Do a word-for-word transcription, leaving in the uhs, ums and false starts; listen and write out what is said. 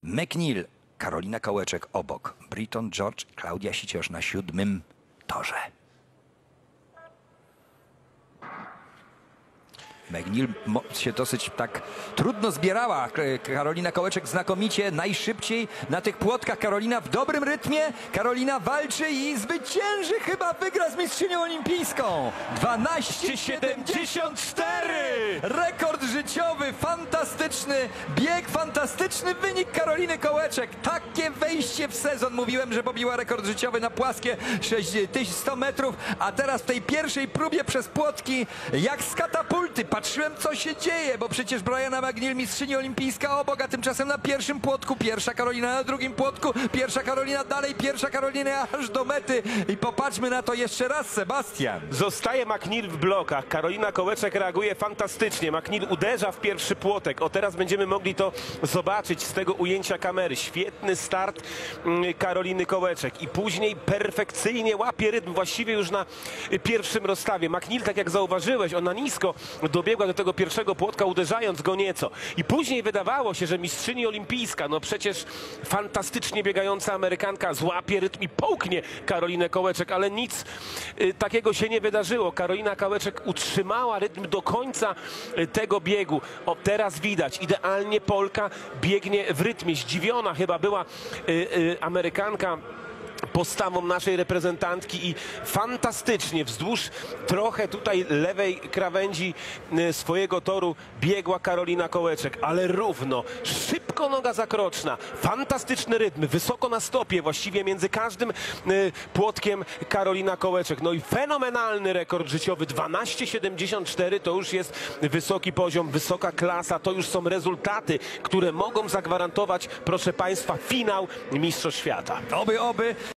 McNeil, Karolina Kołeczek obok, Britton George, Klaudia Siciosz na siódmym torze. McNeil się dosyć tak trudno zbierała. Karolina Kołeczek znakomicie, najszybciej na tych płotkach. Karolina w dobrym rytmie. Karolina walczy i zwycięży. Chyba wygra z mistrzynią olimpijską. dwanaście siedemdziesiąt cztery! Rekord życiowy, fantastyczny bieg, fantastyczny wynik Karoliny Kołeczek. Takie wejście w sezon. Mówiłem, że pobiła rekord życiowy na płaskie sto metrów, a teraz w tej pierwszej próbie przez płotki jak z katapulty. Patrzyłem, co się dzieje, bo przecież Brianna McNeil, mistrzyni olimpijska obok, a tymczasem na pierwszym płotku pierwsza Karolina, na drugim płotku pierwsza Karolina, dalej pierwsza Karolina aż do mety. I popatrzmy na to jeszcze raz, Sebastian. Zostaje McNeil w blokach. Karolina Kołeczek reaguje fantastycznie. McNeil uderza w pierwszy płotek. O, teraz będziemy mogli to zobaczyć z tego ujęcia kamery. Świetny start Karoliny Kołeczek i później perfekcyjnie łapie rytm właściwie już na pierwszym rozstawie. McNeil, tak jak zauważyłeś, ona nisko dobiegła do tego pierwszego płotka, uderzając go nieco. I później wydawało się, że mistrzyni olimpijska, no przecież fantastycznie biegająca Amerykanka, złapie rytm i połknie Karolinę Kołeczek, ale nic y, takiego się nie wydarzyło. Karolina Kołeczek utrzymała rytm do końca y, tego biegu. O, teraz widać, idealnie Polka biegnie w rytmie. Zdziwiona chyba była y, y, Amerykanka postawą naszej reprezentantki i fantastycznie wzdłuż trochę tutaj lewej krawędzi swojego toru biegła Karolina Kołeczek, ale równo, szybko noga zakroczna, fantastyczny rytm, wysoko na stopie, właściwie między każdym płotkiem Karolina Kołeczek. No i fenomenalny rekord życiowy, dwanaście siedemdziesiąt cztery, to już jest wysoki poziom, wysoka klasa, to już są rezultaty, które mogą zagwarantować, proszę Państwa, finał Mistrzostw Świata. Oby, oby.